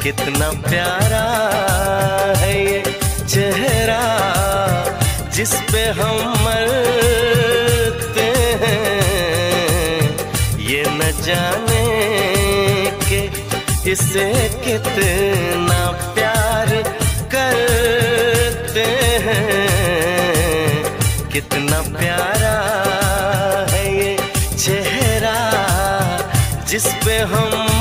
कितना प्यारा है ये चेहरा जिस पे हम मरते हैं। ये न जाने कि इसे कितना प्यार करते हैं। कितना प्यारा है ये चेहरा जिस पे हम